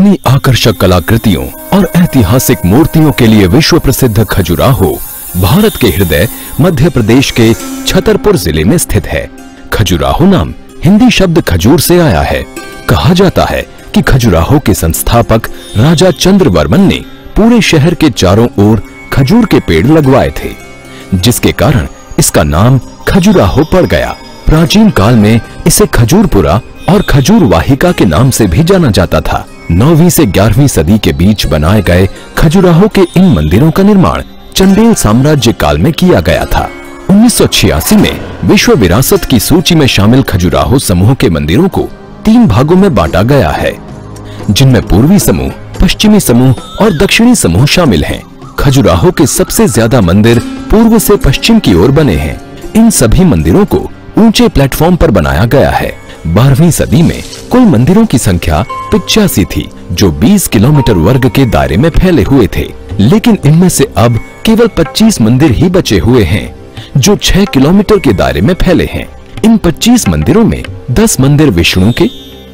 अपनी आकर्षक कलाकृतियों और ऐतिहासिक मूर्तियों के लिए विश्व प्रसिद्ध खजुराहो भारत के हृदय मध्य प्रदेश के छतरपुर जिले में स्थित है। खजुराहो नाम हिंदी शब्द खजूर से आया है। कहा जाता है कि खजुराहो के संस्थापक राजा चंद्रवर्मन ने पूरे शहर के चारों ओर खजूर के पेड़ लगवाए थे, जिसके कारण इसका नाम खजुराहो पड़ गया। प्राचीन काल में इसे खजूरपुरा और खजूर वाहिका के नाम से भी जाना जाता था। 9वीं से 11वीं सदी के बीच बनाए गए खजुराहो के इन मंदिरों का निर्माण चंदेल साम्राज्य काल में किया गया था। 1986 में विश्व विरासत की सूची में शामिल खजुराहो समूह के मंदिरों को 3 भागों में बांटा गया है, जिनमें पूर्वी समूह, पश्चिमी समूह और दक्षिणी समूह शामिल हैं। खजुराहो के सबसे ज्यादा मंदिर पूर्व से पश्चिम की ओर बने हैं। इन सभी मंदिरों को ऊंचे प्लेटफॉर्म पर बनाया गया है। 12वीं सदी में कुल मंदिरों की संख्या 85 थी, जो 20 किलोमीटर वर्ग के दायरे में फैले हुए थे, लेकिन इनमें से अब केवल 25 मंदिर ही बचे हुए हैं, जो 6 किलोमीटर के दायरे में फैले हैं। इन 25 मंदिरों में 10 मंदिर विष्णु के,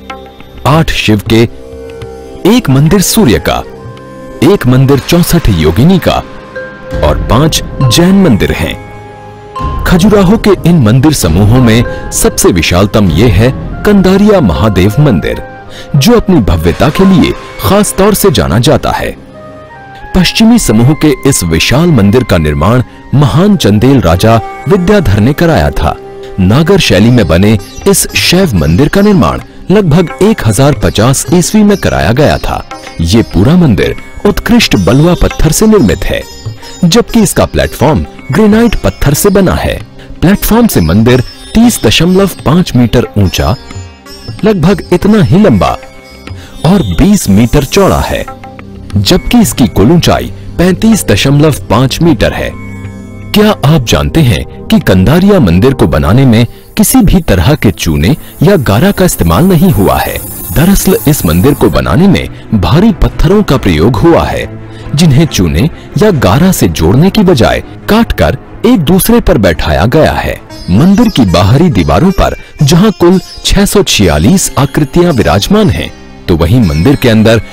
8 शिव के, 1 मंदिर सूर्य का, 1 मंदिर 64 योगिनी का और 5 जैन मंदिर हैं। खजुराहो के इन मंदिर समूहों में सबसे विशालतम ये है कंदारिया महादेव मंदिर, जो अपनी भव्यता के लिए खास तौर से जाना जाता है। पश्चिमी समूह के इस विशाल मंदिर का निर्माण महान चंदेल राजा विद्याधर ने कराया था। नागर शैली में बने इस शैव मंदिर का निर्माण लगभग 1050 ईस्वी में कराया गया था। ये पूरा मंदिर उत्कृष्ट बलुआ पत्थर से निर्मित है, जबकि इसका प्लेटफॉर्म ग्रेनाइट पत्थर से बना है। प्लेटफॉर्म से मंदिर 30.5 मीटर ऊंचा, लगभग इतना ही लंबा और 20 मीटर चौड़ा है, जबकि इसकी कुल ऊंचाई 35.5 मीटर है। क्या आप जानते हैं कि कंदारिया मंदिर को बनाने में किसी भी तरह के चूने या गारा का इस्तेमाल नहीं हुआ है? दरअसल इस मंदिर को बनाने में भारी पत्थरों का प्रयोग हुआ है, जिन्हें चूने या गारा से जोड़ने की बजाय काटकर एक दूसरे पर बैठाया गया है। मंदिर की बाहरी दीवारों पर जहां कुल 646 आकृतियां विराजमान हैं, तो वहीं मंदिर के अंदर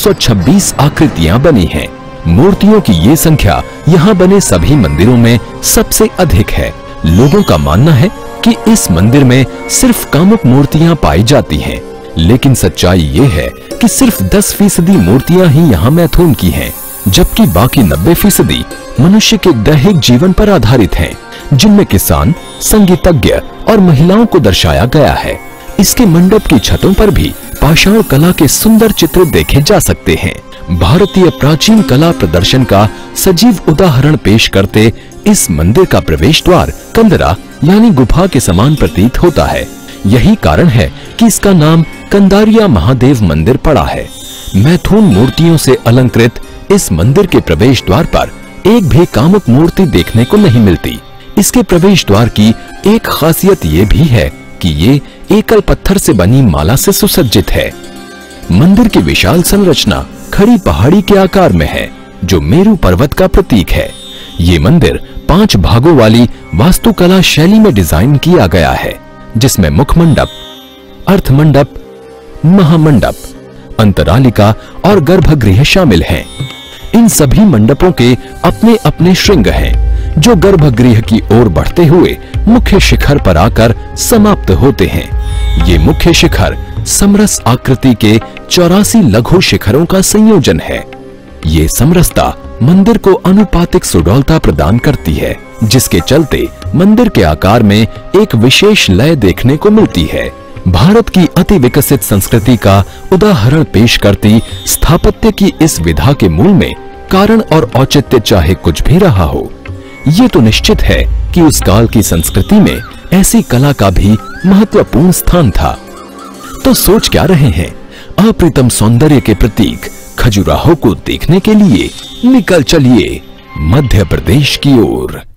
226 आकृतियां बनी हैं। मूर्तियों की ये संख्या यहाँ बने सभी मंदिरों में सबसे अधिक है। लोगों का मानना है कि इस मंदिर में सिर्फ कामुक मूर्तियां पाई जाती हैं, लेकिन सच्चाई ये है कि सिर्फ 10% मूर्तियां ही यहाँ मैथुन की हैं, जबकि बाकी 90% मनुष्य के दैहिक जीवन पर आधारित हैं, जिनमें किसान, संगीतज्ञ और महिलाओं को दर्शाया गया है। इसके मंडप की छतों पर भी पाषाण कला के सुंदर चित्र देखे जा सकते हैं। भारतीय प्राचीन कला प्रदर्शन का सजीव उदाहरण पेश करते इस मंदिर का प्रवेश द्वार कंदरा यानी गुफा के समान प्रतीत होता है। यही कारण है कि इसका नाम कंदारिया महादेव मंदिर पड़ा है। मैथुन मूर्तियों से अलंकृत इस मंदिर के प्रवेश द्वार पर एक भी कामुक मूर्ति देखने को नहीं मिलती। इसके प्रवेश द्वार की एक खासियत ये भी है कि ये एकल पत्थर से बनी माला से सुसज्जित है। मंदिर की विशाल संरचना खड़ी पहाड़ी के आकार में है, जो मेरू पर्वत का प्रतीक है। ये मंदिर 5 भागों वाली वास्तुकला शैली में डिजाइन किया गया है, जिसमें मुख मंडप, अर्थ मंडप, महामंडप, अंतरालिका और गर्भगृह शामिल हैं। इन सभी मंडपों के अपने अपने श्रृंग हैं, जो गर्भगृह की ओर बढ़ते हुए मुख्य शिखर पर आकर समाप्त होते हैं। ये मुख्य शिखर समरस आकृति के 84 लघु शिखरों का संयोजन है। ये समरसता मंदिर को अनुपातिक सुडौलता प्रदान करती है, जिसके चलते मंदिर के आकार में एक विशेष लय देखने को मिलती है। भारत की अति विकसित संस्कृति का उदाहरण पेश करती स्थापत्य की इस विधा के मूल में कारण और औचित्य चाहे कुछ भी रहा हो, ये तो निश्चित है कि उस काल की संस्कृति में ऐसी कला का भी महत्वपूर्ण स्थान था। तो सोच क्या रहे हैं? अप्रतिम सौंदर्य के प्रतीक खजुराहो को देखने के लिए निकल चलिए मध्य प्रदेश की ओर।